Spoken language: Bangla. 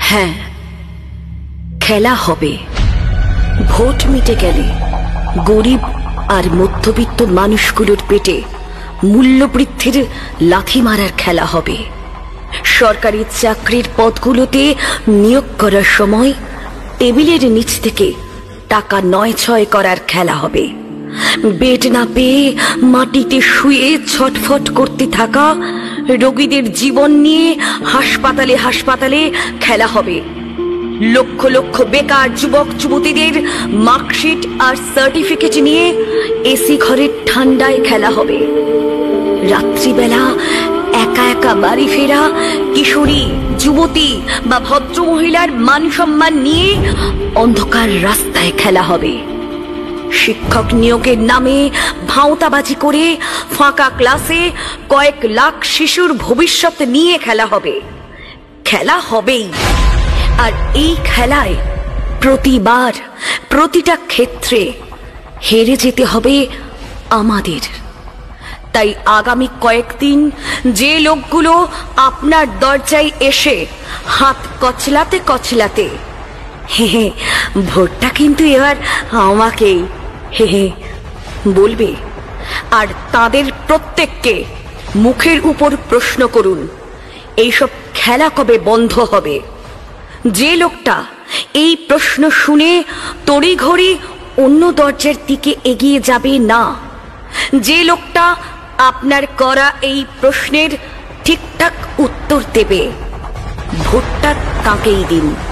হ্যাঁ, খেলা হবে। ভোট মিটে গেলে গরিব আর মধ্যবিত্ত মানুষগুলোর পেটে মূল্যবৃদ্ধির লাথি মারার খেলা হবে। সরকারি চাকরির পদগুলোতে নিয়োগ করার সময় টেবিলের নিচ থেকে টাকা নয় ছয় করার খেলা হবে। বেড না পেয়ে মাটিতে শুয়ে ছটফট করতে থাকা রোগীদের জীবন নিয়ে হাসপাতালে হাসপাতালে খেলা হবে। লক্ষ লক্ষ বেকার যুবক যুবতীদের মার্কশিট আর সার্টিফিকেট নিয়ে এসি ঘরের ঠান্ডায় খেলা হবে। রাত্রিবেলা একা একা বাড়ি ফেরা কিশোরী, যুবতী বা ভদ্র মহিলার মান সম্মান নিয়ে অন্ধকার রাস্তায় খেলা হবে। শিক্ষক নিয়োগের নামে ভাঁওতাবাজি করে ফাঁকা ক্লাসে কয়েক লাখ শিশুর ভবিষ্যৎ নিয়ে খেলা হবে। খেলা হবেই, আর এই খেলায় প্রতিবার প্রতিটা ক্ষেত্রে হেরে যেতে হবে আমাদের। তাই আগামী কয়েকদিন যে লোকগুলো আপনার দরজায় এসে হাত কচলাতে কচলাতে হে ভোটটা কিন্তু এবার আমাকেই হে বলবে, আর তাদের প্রত্যেককে মুখের উপর প্রশ্ন করুন, এইসব খেলা কবে বন্ধ হবে? যে লোকটা এই প্রশ্ন শুনে তড়িঘড়ি অন্য দরজার দিকে এগিয়ে যাবে না, যে লোকটা আপনার করা এই প্রশ্নের ঠিকঠাক উত্তর দেবে, ভোটটা তাকেই দিন।